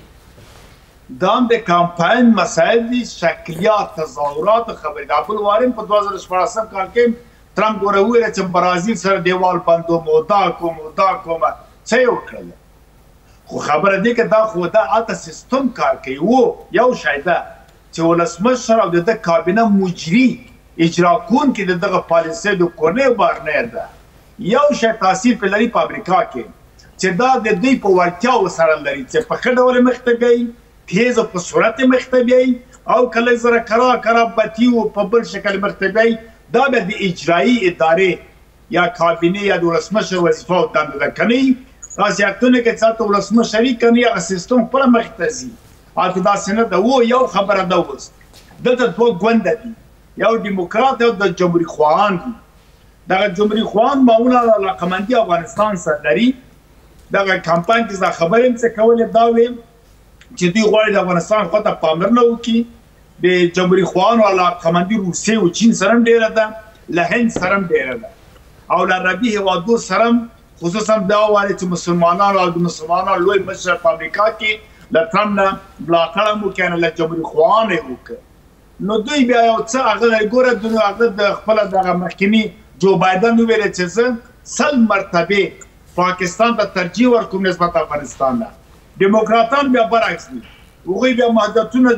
دا هم د کمپاین مسایل دي، شکلیات، تظاهرات خبرې. د ابوالوارم په 2014 کال کې ټرمپ ګوره وویل چې برازیل سره دیوال بندوم او دا کوم او دا کوم. څه یې وکړل؟ خو خبره دی که دا خو دا هلته سیستم کار کوي. یو شی ده چې ولسمشر او د ده کابینه مجري اجرا کوونکي د دغه پالیسۍ د کورنۍ بارنیر ده. یو شی تاثیر پرې لري په امریکا کې چې دا د دوی په وړتیاو سره لري چې په ښه ډول مخ ته بیایي، تیز په صورت مخ ته بیایي، او کله زره کرا بطي و په بل شکل مخ ته بیایي. دا به د اجرایي ادارې یا کابینې یا د ولسمشر وظیفه او دنده ده. که نه خاصیتونه کې څه ولسمشري کني هغه سیستم خپله مخې ته ځي. هلته داسې نه ده. یو خبره ده اوس دلته دوه ګونده دي، یو ډیموکرات او د جمهوری خواهان دي. دغه جمهوری خواهان معمولا علاقمندي افغانستان سره لري. دغه کمپاین کې زه خبرې هم څه کولې دا ویم چې دوی غواړي د افغانستان خواته پاملرنه وکړي. د جمهوری خواهانو علاقمندي روسیې او چین سره هم ډېره ده، له هند سره هم ډېره ده، او له عربي هېوادو سره هم خصوصا دا وایي چې مسلمانانو او د مسلمانانو لوی مشر په امریکا کې له ټرمپ نه ملاتړ هم وکړي، نه له جمهوري خواهانو یې وکړي. نو دوی بیا یو څه هغه ګوره هغه د خپله دغه مخکیني جو بایدن وویل چې زه 100 مرتبې پاکستان ته ترجیح ورکوم نسبت افغانستان ته. ډیموکراتان بیا برعکس دي، هغوی بیا محدودیتونه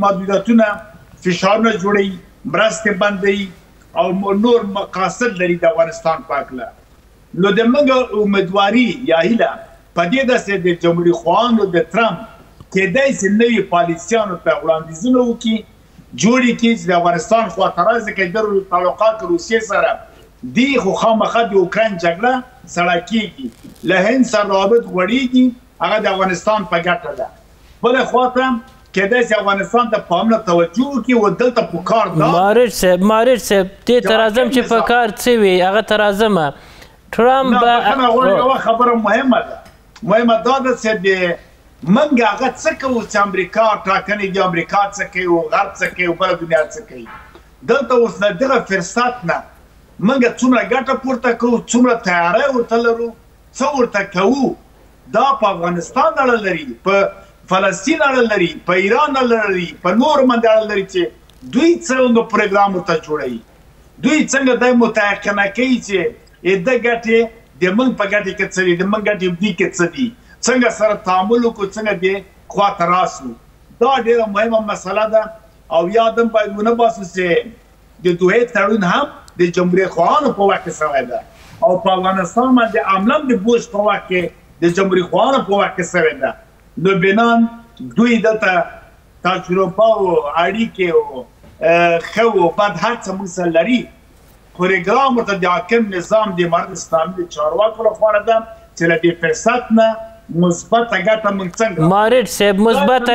جوړوي، فشارونه جوړوي، مرستې بندوي او نور مقاصد لري د افغانستان په هکله. نو د موږ امیدواري یا هیله په دې ده چې د جمهوري خواهانو د ټرمپ کیدای شي نوي پالیسیانو ته وړاندیزونه وکړي، جوړې کړي چې د افغانستان خواته راشي. که د تعلقات روسیې سره دي خو خامخا د اوکراین جګړه سړه کېږي، له هند سره روابط غوړېږي، هغه د افغانستان په ګټه ده. بله خواته کیدای شي افغانستان ته په امنه توجه وکړي او دلته په کار ده. مارج صاحب دې ته راځم چې په کار څه وي هغه ته راځم. ټرمپ یوه خبره مهمه ده، مهمه دا ده چې موږ هغه څه کوو چې امریکا ټاکنې دي، امریکا څه کوي او غرب څه کوي او بله دنیا څه کوي. دلته اوس د دغه فرصت نه موږ څومره ګټه پورته کوو، څومره تیاری ورته لرو، څه ورته کوو. دا په افغانستان اړه لري، په فلسطین اړه لري، په ایران اړه لري، په نور باندې اړه لري چې دوی څنګه پروګرام ورته جوړوي، دوی څنګه دا متيقنه کوي چې د ګټې د موږ په ګټې کې څه دي، د موږ ګټې په دې کې څه دي، څنګه سره تعامل وکړو، څنګه دې خواته راسو. دا ډېره مهمه مسله ده. او یاد هم باید ونه باسو چې د دوحې تړون هم د جمهوري خواهانو په وخت کې شوی ده، او په افغانستان باندې عملا د بوش په وخت کې د جمهوري خواهانو په وخت کې شوی ده. نو بنان دوی دلته تجربه او اړیکې او ښه او بد هر څه موږ سره لري. پروګرام ورته د حاکم نظام د امارت اسلامي د چارواکو لخوا ده چې له دې فرصت نه مثبته ګټه موږ څنګه مارج صاحب مثبته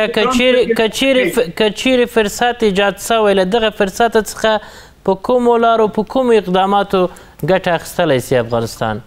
ګټه که چیرې فرصت ایجاد شوی له دغه فرصت څخه په کومو لارو په کومو اقداماتو ګټه اخیستلی سي افغانستان؟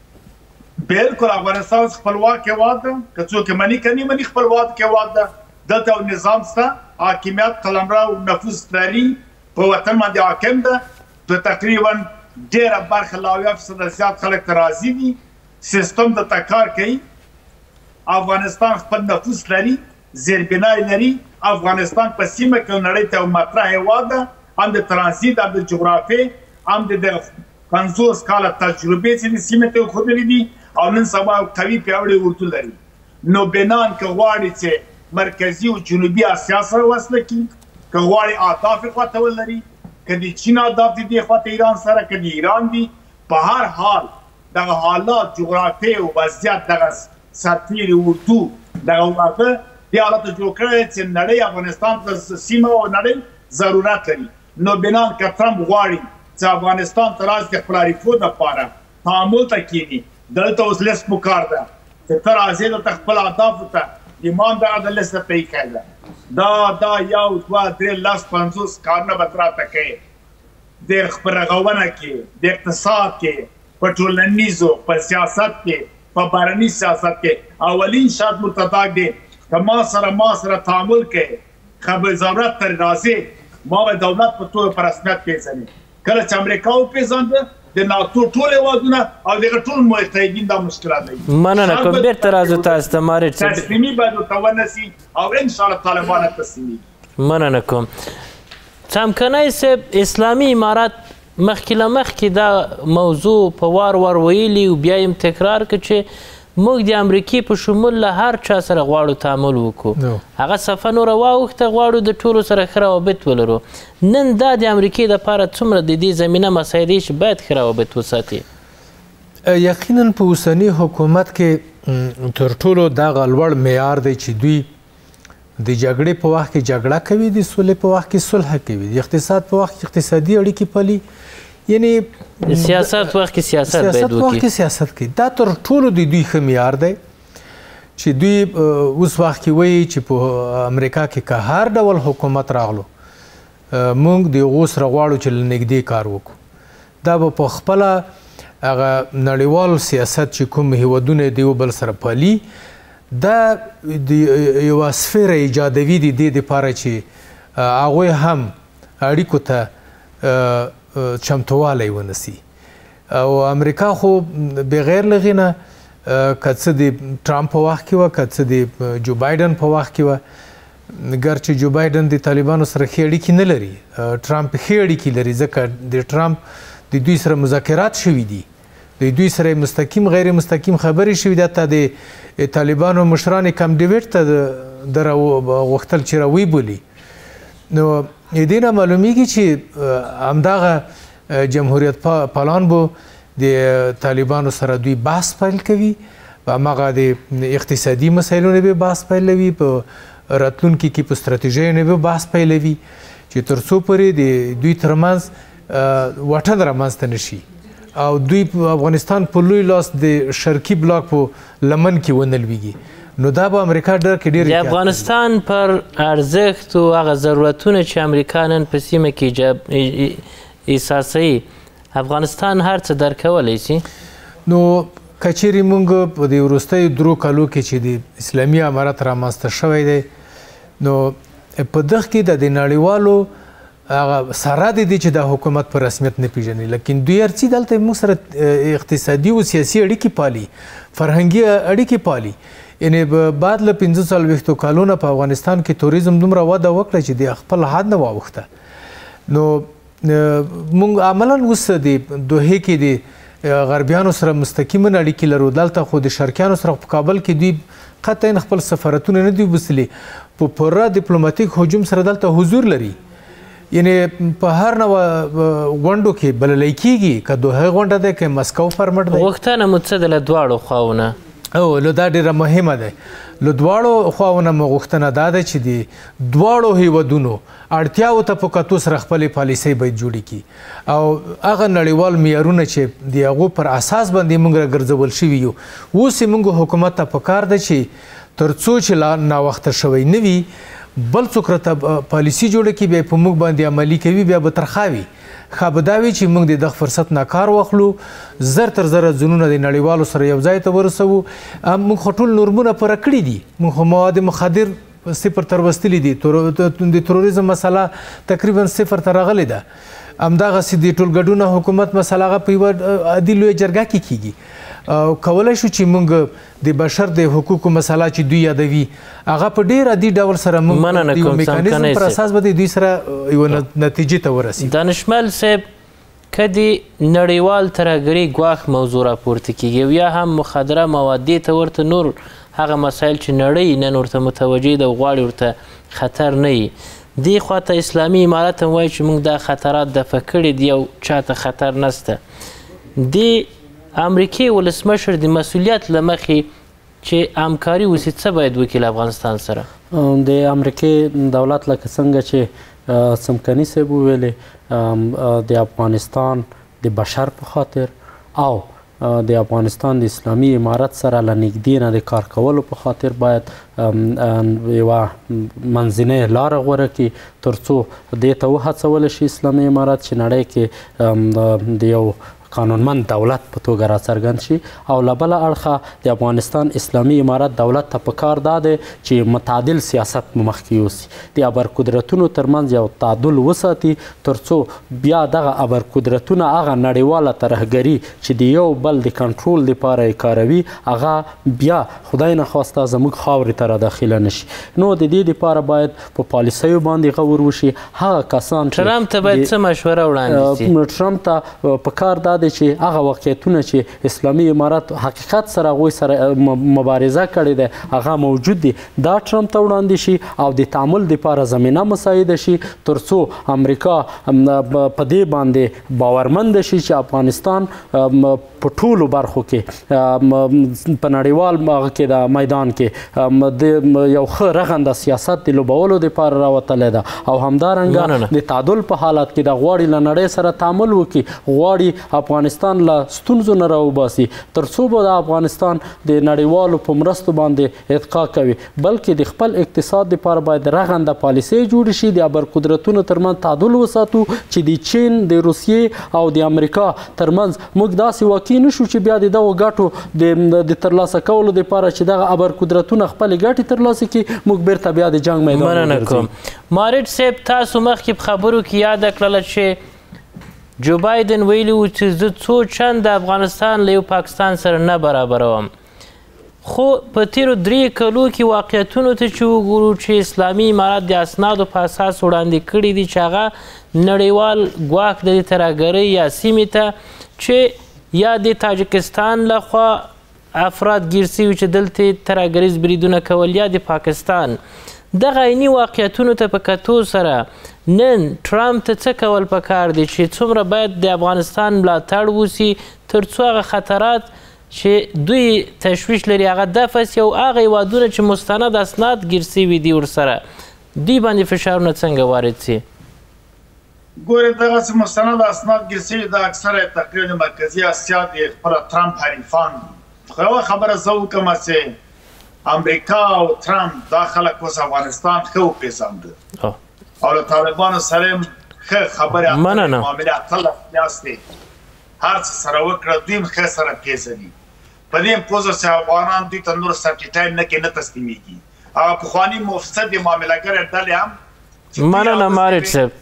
بالکل افغانستان خپلواک هېواد ده، که څوک مني که نه مني خپلواک هېواد ده. دلته یو نظام شته، حاکمیت قلمرو نفوذ لري، په وطن باندې حاکم ده. تقریبا ډېره برخه له 80% زیات خلک ته راضي دي، سیستم دلته کار کوي. افغانستان خپل نفوذ لري، زیربنای لري. افغانستان په سیمه کې نړۍ ته یو مطرح هېواد ده، هم د ترانزیت، هم د جغرافیې، هم د 50 کاله تجربې چې د سیمې ته ښودلې دي، او نن سبا قوي پیاوړی اردو لري. نو بنان که غواړي چې مرکزي او جنوبي اسیا سره وصله کړي، که غواړي اهداف یې خواته ولري، که د چین اهداف دي دې خواته ایران سره، که د ایران دي، په هر حال دغه حالات جغرافیې او وضعیت دغه سرتیري اردو دغه واقع دې حالاتو جوړ کړی چې نړۍ افغانستان ته سیمه او نړۍ ضرورت لري. نو بنان که ټرمپ غواړي چې افغانستان ته راشي د خپل اړیکو دپاره تعامل ته کښېني، دلته اوس لیست پکار ده چې ته راځې دلته خپل اهدافو ته ایمان دغه د لیست ته ایښی ده. دا 1 2 3 10 50 کارونه به ته راته کوې، د خپل رغونه کې، د اقتصاد کې، په ټولنیزو، په سیاست کې، په بهرني سیاست کې. اولین شرط مرتضاک دی که ما سره تعامل کوې، خبر ضرورت ترې راځې، ما به دولت په توګه په رسمیت پیژني. کله چې امریکا وپېژانده د ناتو ټول هېوادونه او دغه ټول متحدین دا مشکلات لري. مننه کوم بیرته راځو تاسو ته مارچ تسلیمي باید ورته ونسي او انشاءالله طالبان تسلیمېږي. مننه کوم. څمکنی صاحب اسلامي امارت مخکې له مخکې دا موضوع په وار ویلي او بیا یې تکرار کړ چې موږ د امریکې په شمول له هر چا سره غواړو تعامل وکړو. هغه صفحه نوره واوښته غواړو د ټولو سره ښه روابط ولرو. نن دا د امریکې دپاره څومره د دې زمینه مسایل دی چې باید ښه روابط وساتي؟ یقینا په اوسني حکومت کې تر ټولو دغه لوړ معیار دی چې دوی د جګړې په وخت کې جګړه کوي، د سولې په وخت کې صلح کوي، د اقتصاد په وخت کې اقتصادي اړیکې پالي، یعنی سیاست وخت کې سیاست باید وکړي. وخت کې سیاست کوي. دا تر ټولو د دوی ښه معیار دی چې دوی اوس وخت کې وایي چې په امریکا کې که هر ډول حکومت راغلو موږ د هغو سره غواړو چې له نږدې کار وکړو. دا به په خپله هغه نړیوال سیاست چې کوم هیوادونه د یو بل سره پالي دا د یوه سفیره ایجادوي د دې دپاره چې هغوی هم اړیکو ته چمتوالی ونسی. او امریکا خو بغیر له هغې نه که څه د ټرامپ په وخت کې وه که څه د جو بایډن په وخت کې وه، ګرچې جو بایډن د طالبانو سره ښې اړیکې نه لري، ټرامپ ښې اړیکې لري ځکه د ټرامپ د دوی سره مذاکرات شوي دي، د دوی سره مستقیم غیر مستقیم خبرې شوي دي. حتی د طالبانو مشران کم ډیویډ ته د غوښتل چې راوی بولي. نو د دې نه معلومیږي چې همدغه جمهوریت پالان بو د طالبانو سره دوی بحث پیل کوي، په هماغه د اقتصادي مسایلو نه به بحث پیلوي، په راتلونکي کې په ستراتیژۍ نه به بحث پیلوي چې تر څو پورې د دوی ترمنځ واټن رامنځته نشي او دوی په افغانستان په لوی لاس د شرقي بلاک په لمن کې ونه لویږي. نو دا به امریکا ډېر کې ډېر د افغانستان پر ارزښت او هغه ضرورتونه چې امریکا نن په سیمه کې احساسوي افغانستان هر څه درکولی شي. نو که چیرې موږ په د وروستیو 3 کالو کې چې د اسلامي امارت رامنځته شوی دی نو په دغه کې د نړیوالو هغه سره د دې چې د حکومت په رسمیت نه پیژني، لیکن دوی هر څه دلته موږ سره اقتصادي او سیاسي اړیکې پالي، فرهنګي اړیکې پالي. یعنی بعد له 45 کالونو په افغانستان کې توریزم دومره وده وکړه چې د خپل حد نه واوښته. نو موږ عملا اوس د دوحې کې د غربیانو سره مستقیما اړیکې لرو، دلته خو د شرقیانو سره په کابل کې دوی قطعا خپل سفارتونه نه دي وبسلي، په پوره ډیپلوماتیک هجوم سره دلته حضور لري. یعنی په هر نوع غونډو کې بللی کېږي، که دوحې غونډه ده که مسکو فارمټ ده. غوښتنه مو څه ده له دواړو خواونه؟ او له دا ډېره مهمه ده. له دواړو خواونه مو غوښتنه دا ده چې د دواړو هیوادونو اړتیاو ته په کتو سره خپلې پالیسۍ باید جوړې کړي او هغه نړیوال معیارونه چې د هغو پر اساس باندې موږ راګرځول شوي یو، اوس یې موږ حکومت ته پکار ده چې تر څو چې لا ناوخته شوی نه وي بل څوک راته پالیسي جوړه کړي، بیا په موږ باندې عملي کوي، بیا به ترخه وي. ښه به دا وي چې موږ د دغه فرصت نه کار واخلو، زر تر زره ځنونه د نړیوالو سره یو ځای ته ورسوو. موږ خو ټول نورمونه پوره کړي دي، موږ خو مواد مخدر صفر ته وستلي دي، د تروریزم مسله تقریبا صفر ته راغلې ده. همدغسې د ټولګډونه حکومت مسله هغه په یوه عادي لویه جرګه کې کیږي. کولی شو چې موږ د بشر د حقوقو مسله چې دوی یادوي هغه په ډېر عادي ډول سره موږ د یو میکانیزم پر اساس به د دوی سره یوه نتیجې ته ورسي. دانشمل صاحب که د نړیوال ترهګرۍ ګواښ موضوع راپورته کیږي او یا هم مخدره موادې ته ورته نور هغه مسایل چې نړۍ نن ورته متوجه ده او غواړي ورته خطر نه وي، دې خواته اسلامي امارت هم وایي چې موږ دا خطرات دفع کړي دي او چاته خطر نسته. د امریکې ولسمشر د مسؤلیت له مخې چې همکاري وسي څه باید وکړي له افغانستان سره؟ د امریکې دولت لکه څنګه چې څمکني صاحب وویلې د افغانستان د بشر په خاطر او د افغانستان د اسلامي امارت سره له نږدې نه د کار کولو په خاطر باید یوه منځنۍ لاره غوره کړي تر څو دې ته وهڅولی شي اسلامي امارت چې نړۍ کې د یو قانونمند دولت په توګه راڅرګند شي او له بله اړخه د افغانستان اسلامي امارت دولت ته پکار دا دی چې متعادل سیاست مخکې یوسي د ابرقدرتونو ترمنځ یو تعادل وساتي تر څو بیا دغه ابرقدرتونه هغه نړیواله ترهګري چې د یو بل د کنټرول لپاره یې کاروي هغه بیا خدای نخواسته زموږ خاورې ته راداخله نشي. نو د دې لپاره باید په پالیسیو باندې غور وشي. هغه کسان ټرمپ ته باید څه مشوره وړاندې شي؟ ټرمپ ته پکار دا دی چې هغه واقعیتونه چې اسلامي امارت حقیقت سره هغوی سره مبارزه کړې ده هغه موجود دي دا ټرمپ ته وړاندې شي او د تعامل دپاره زمینه مساعده شي تر څو امریکا په دې باندې باورمنده شي چې افغانستان په ټولو برخو کې په نړیوال کې د میدان کې د یو ښه رغنده سیاست د لوبولو دپاره راوتلی ده او همدارنګه د تعادل په حالت کې د غواړي له نړۍ سره تعامل وکړي غواړي افغانستان له ستونزو نه راوباسي تر څو به د افغانستان د نړیوالو په مرستو باندې اتقا کوي بلکې د خپل اقتصاد لپاره باید رغنده پالیسۍ جوړې شي د ابرقدرتونو ترمنځ تعادل وساتو چې د چین د روسیې او د امریکا ترمنځ موږ داسې واقع نشو چې بیا د دغو ګټو د ترلاسه کولو دپاره چې دغه ابرقدرتونه خپلې ګټې ترلاسه کړي موږ بیرته بیا د جنګ میدان وګرځو. مارټ صاحب تاسو مخکې په خبرو کې یاده کړله چې جو بایدن ویلي و چې زه څو چند د افغانستان له یو پاکستان سره نه برابروم خو په تیرو 3 کلو کې واقعیتونو ته چې وګورو چې اسلامي امارت د اسنادو په اساس وړاندې کړي دي چې هغه نړیوال ګواښ د ترهګرۍ یا سیمې ته چې یا د تاجکستان لخوا افراد ګیر سوي چې دلته ترهګریز بریدونه کول یا د پاکستان دغه عیني واقعیتونو ته په کتو سره نن ټرمپ ته څه کول پکار دي چې څومره باید د افغانستان ملاتړ وسي تر څو هغه خطرات چې دوی تشویش لري هغه دفع سي او هغه هیوادونه چې مستند اسناد ګیر سوي دي ورسره دوی باندې فشارونه څنګه وارد سي؟ ګورې دغسې مستند اسناد ګیر سوي د اکثره تقریبا د مرکزي اسیا د خپله ټرمپ حریفان دي خو یوه خبره زه وکړمه چې امریکا او ټرمپ دا خلک اوس افغانستان ښه وپېژانده او له طالبانو سره هم ښه خبرې معاملې اتلس میاشتې هر څه سره وکړه دوی هم ښه سره پېژني په دې هم پوه شه چې افغانان دوی ته نور سبټیټایل نه کوي نه تسلیمېږي هغه پخواني مفسد معاملهګرې ډلې هم مننه مارټ صاحب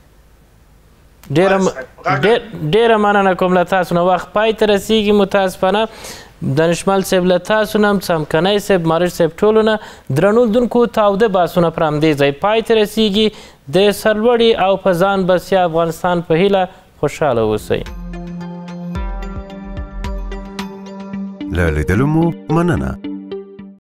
ډېره مننه کوم له تاسو نه وخت پای ته رسېږي متاسفانه دانشمل صاحب له تاسو نه هم څمکنی صاحب مارټ صاحب ټولو نه درنو لیدونکو تاوده بحثونه پر همدې ځای پای ته رسېږي د سرلوړي او په ځان بسیا افغانستان په هیله خوشحاله اوسئ له لیدلو مو مننه